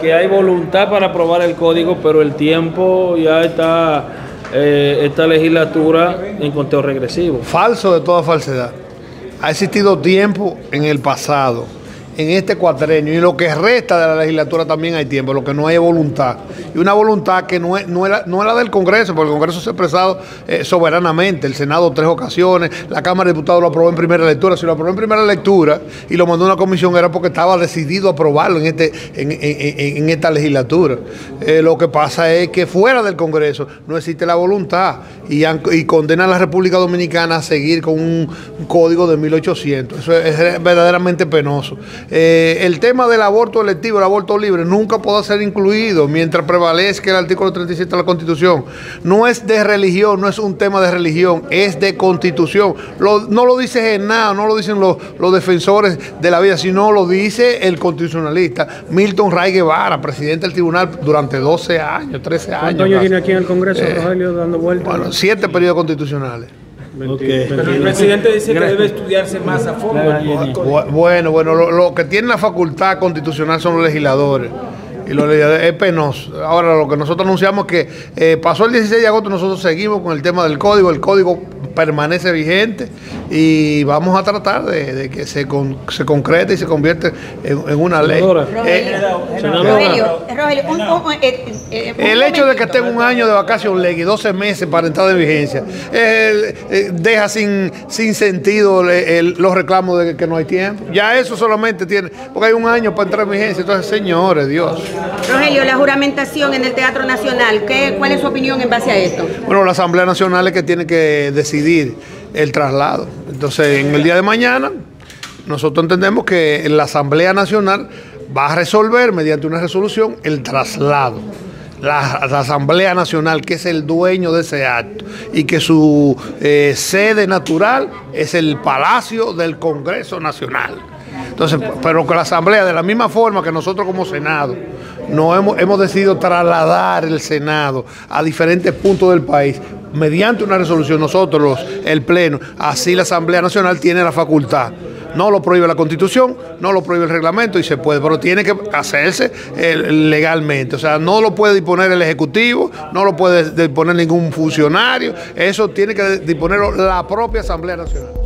que hay voluntad para aprobar el código, pero el tiempo ya está, esta legislatura en conteo regresivo. Falso de toda falsedad. Ha existido tiempo en el pasado, en este cuatrenio, y lo que resta de la legislatura también hay tiempo, lo que no hay es voluntad. Y una voluntad que no es la del Congreso, porque el Congreso se ha expresado soberanamente, el Senado 3 ocasiones, la Cámara de Diputados lo aprobó en primera lectura. Si lo aprobó en primera lectura y lo mandó a una comisión era porque estaba decidido a aprobarlo en esta legislatura. Lo que pasa es que fuera del Congreso no existe la voluntad y condena a la República Dominicana a seguir con un código de 1800. Eso es verdaderamente penoso. El tema del aborto electivo, el aborto libre, nunca podrá ser incluido mientras prevalezca el artículo 37 de la Constitución. No es de religión, no es un tema de religión, es de Constitución. No lo dice Genao, no lo dicen los defensores de la vida, sino lo dice el constitucionalista Milton Ray Guevara, presidente del tribunal durante 12 años, 13 años. ¿Cuántos años tiene aquí en el Congreso, Rogelio, dando vueltas? Bueno, 7 periodos constitucionales. Okay. Pero el presidente dice que debe estudiarse más a fondo. Bueno, lo que tiene la facultad constitucional son los legisladores. Y los legisladores es penoso. Ahora, lo que nosotros anunciamos es que pasó el 16 de agosto, nosotros seguimos con el tema del código. El código permanece vigente y vamos a tratar de que se concrete y se convierte en una ley. El hecho de que esté un año de vacación ley y 12 meses para entrar en vigencia deja sin sentido los reclamos de que no hay tiempo. Ya eso solamente tiene, porque hay un año para entrar en vigencia. Entonces, señores, Dios. Rogelio, la juramentación en el Teatro Nacional, ¿cuál es su opinión en base a esto? Bueno, la Asamblea Nacional es que tiene que decidir el traslado. Entonces, en el día de mañana, nosotros entendemos que la Asamblea Nacional va a resolver mediante una resolución el traslado. La Asamblea Nacional, que es el dueño de ese acto y que su sede natural es el Palacio del Congreso Nacional. Entonces, pero que la Asamblea, de la misma forma que nosotros como Senado, hemos decidido trasladar el Senado a diferentes puntos del país, mediante una resolución, nosotros, el Pleno, así la Asamblea Nacional tiene la facultad. No lo prohíbe la Constitución, no lo prohíbe el reglamento y se puede, pero tiene que hacerse legalmente. O sea, no lo puede disponer el Ejecutivo, no lo puede disponer ningún funcionario, eso tiene que disponerlo la propia Asamblea Nacional.